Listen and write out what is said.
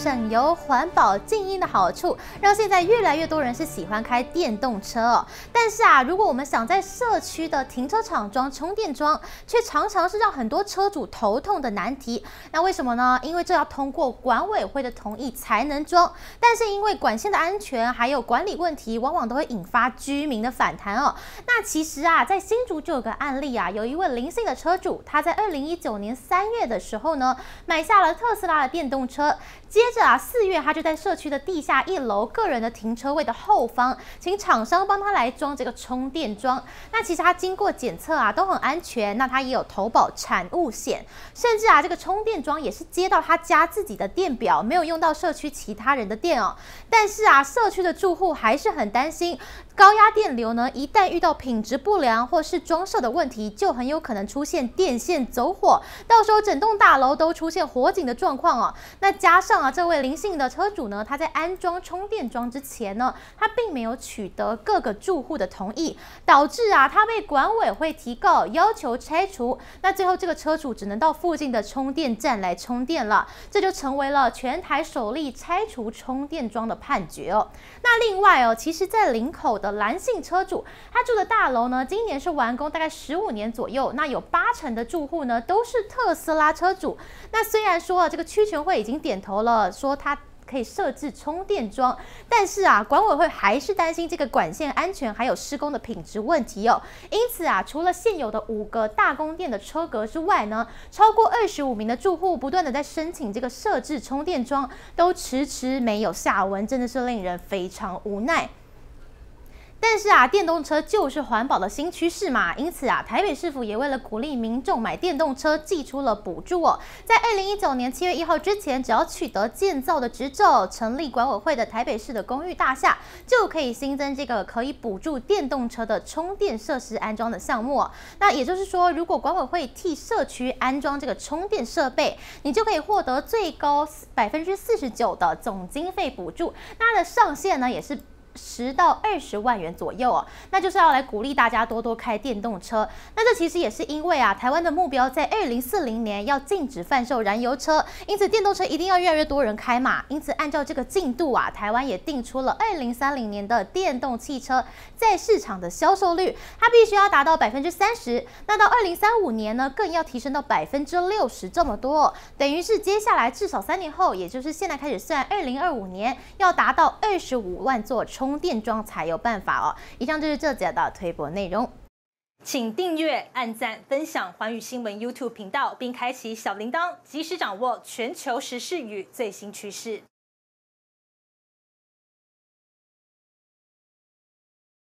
省油、环保、静音的好处，让现在越来越多人是喜欢开电动车哦。但是啊，如果我们想在社区的停车场装充电桩，却常常是让很多车主头痛的难题。那为什么呢？因为这要通过管委会的同意才能装，但是因为管线的安全还有管理问题，往往都会引发居民的反弹哦。那其实啊，在新竹就有个案例啊，有一位林姓的车主，他在2019年3月的时候呢，买下了特斯拉的电动车。接着啊，4月他就在社区的地下1楼个人的停车位的后方，请厂商帮他来装这个充电桩。那其实他经过检测啊，都很安全。那他也有投保产物险，甚至啊，这个充电桩也是接到他家自己的电表，没有用到社区其他人的电哦。但是啊，社区的住户还是很担心，高压电流呢，一旦遇到品质不良或是装设的问题，就很有可能出现电线走火，到时候整栋大楼都出现火警的状况哦。那加上啊，这位林姓的车主呢，他在安装充电桩之前呢，他并没有取得各个住户的同意，导致啊，他被管委会提告，要求拆除。那最后这个车主只能到附近的充电站来充电了，这就成为了全台首例拆除充电桩的判决哦。那另外哦，其实在林口的蓝姓车主，他住的大楼呢，今年是完工大概15年左右，那有80%的住户呢都是特斯拉车主。那虽然说这个区权会已经点头了，说他可以设置充电桩，但是啊，管委会还是担心这个管线安全还有施工的品质问题哦。因此啊，除了现有的5个大供电的车格之外呢，超过25名的住户不断的在申请这个设置充电桩，都迟迟没有下文，真的是令人非常无奈。但是啊，电动车就是环保的新趋势嘛，因此啊，台北市府也为了鼓励民众买电动车，祭出了补助哦。在2019年7月1号之前，只要取得建造的执照，成立管委会的台北市的公寓大厦，就可以新增这个可以补助电动车的充电设施安装的项目哦。那也就是说，如果管委会替社区安装这个充电设备，你就可以获得最高49%的总经费补助。那它的上限呢，也是10到20万元左右哦，那就是要来鼓励大家多多开电动车。那这其实也是因为啊，台湾的目标在2040年要禁止贩售燃油车，因此电动车一定要越来越多人开嘛。因此按照这个进度啊，台湾也定出了2030年的电动汽车在市场的销售率，它必须要达到30%。那到2035年呢，更要提升到60%这么多哦，等于是接下来至少3年后，也就是现在开始算2025年，要达到25万座充电桩才有办法哦。以上就是这节的推播内容， 请订阅、按赞、分享寰宇新闻 YouTube 频道，并开启小铃铛，及时掌握全球时事与最新趋势。